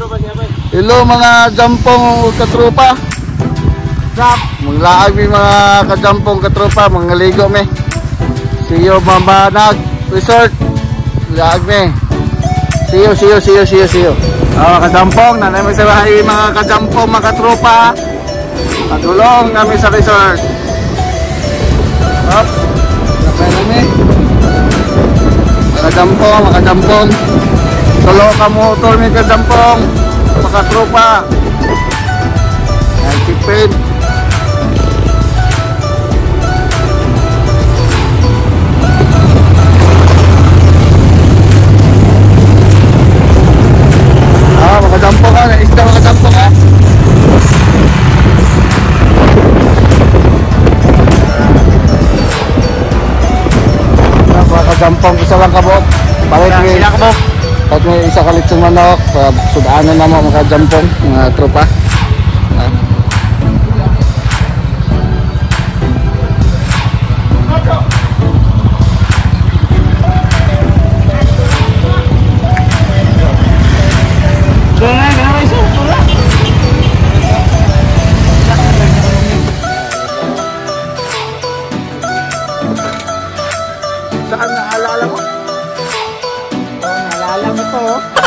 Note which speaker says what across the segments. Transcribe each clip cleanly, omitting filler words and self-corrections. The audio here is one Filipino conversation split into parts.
Speaker 1: Hello mga jampong katropa. Maglaag mi mga kajampong katropa, mga ligo mi. Siyo Mabanag Resort. Laag mi. Siyo. Mga kajampong, nanay magsabahay mga kajampong mga katropa. Padulong kami sa resort. Hop. Napay kami. Mga kajampong. Solo ka motor mi kajampong. Mga tropa. Yan sipin. Makadampong ka, isda makadampong ka. Makadampong, isa lang kabok. Palit may isa kalitsong manok. Sudaanan na mo makadampong, mga tropa. Saan naalala mo? Naalala mo to.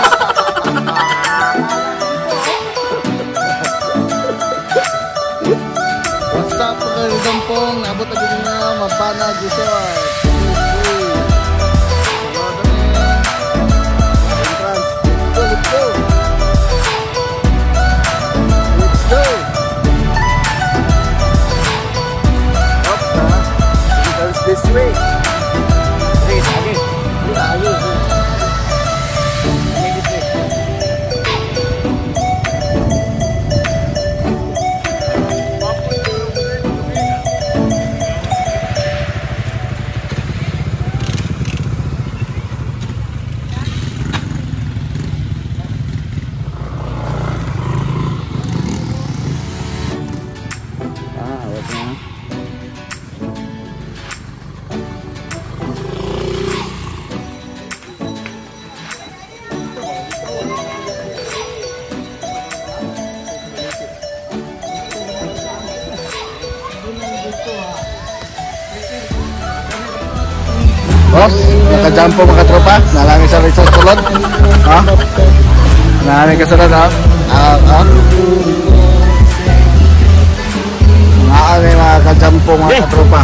Speaker 1: What's up mga kajampong? Abot na din na Mabanag Resort. Let's go. This way. Boss, nakajampo mga tropa, nalami sa resort tulad. Ha? Nalami ka sulod, ha? Nalami mga kajampo mga tropa.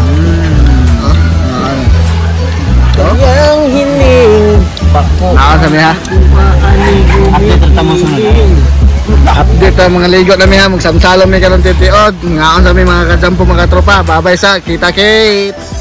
Speaker 1: Yang hiling bako. Sabi ha? Update ang tamang sunod. Update ang mga ligo namin ha, magsamsalom may karong titiod. Ngaon sa mga kajampo mga tropa. Babay sa kita Kate.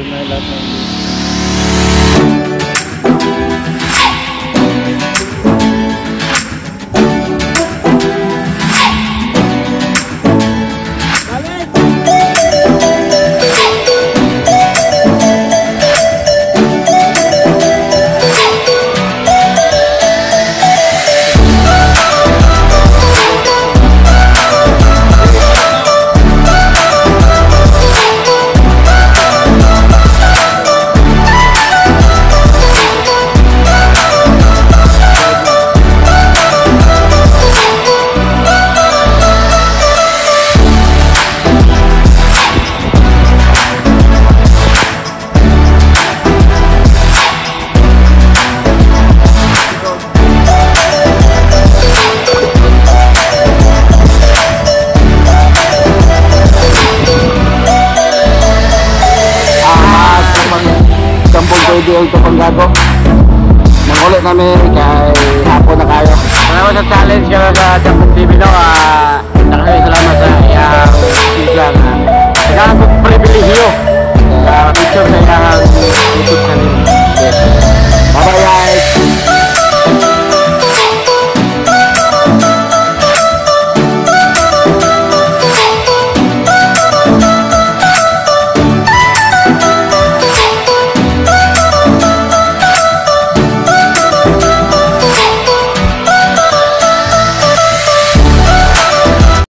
Speaker 1: Doon na lahat ng Kampong ito pang gago. Mangulit namin kay hapon na kayo. Salamat sa challenge ka sa Kampong TV no. Salamat sa iyang vlog.